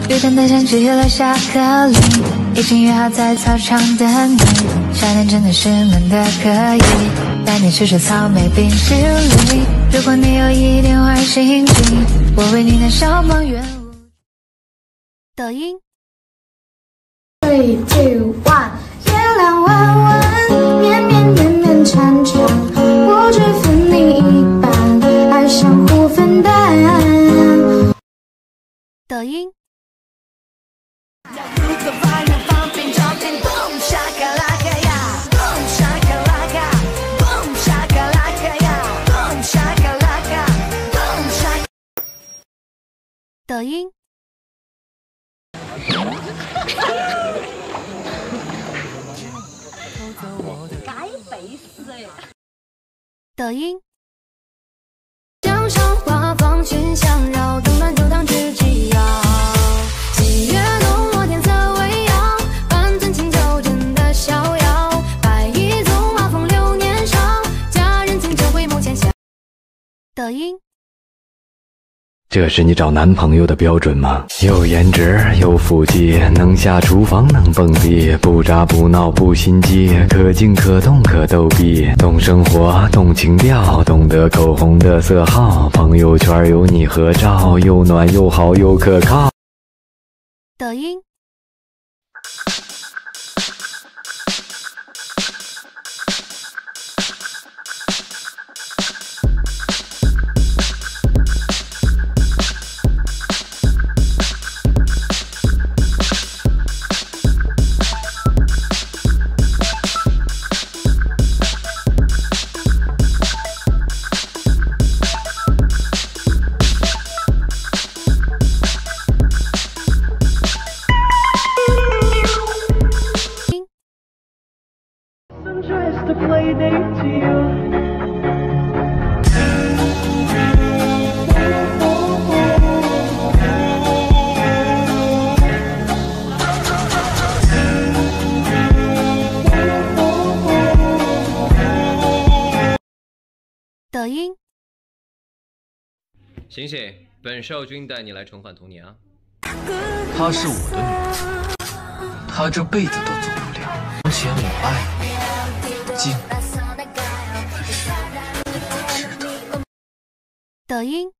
约真的像只留下克林，已经约好在操场等你。夏天真的是闷得可以，带你吃吃草莓冰淇淋。如果你有一点坏心情，我为你燃烧梦圆舞。 抖音。 3、2、1，月亮弯弯，绵绵绵绵缠缠，我只分你一半，爱相互分担。 抖音。抖音。抖音。 江上花放熏香绕，冬暖秋当知己遥。七月浓墨天色微扬，半樽清酒真的逍遥。白衣纵马风流年少，佳人请酒会幕前香。 抖音。 这是你找男朋友的标准吗？有颜值，有腹肌，能下厨房，能蹦迪，不渣不闹不心机，可静可动可逗逼，懂生活，懂情调，懂得口红的色号，朋友圈有你合照，又暖又好又可靠。 抖音。抖音。 醒醒，本少君带你来重返童年啊！ 她是我的女儿，她这辈子都走不了。从前我爱你，今还是值得。 抖音。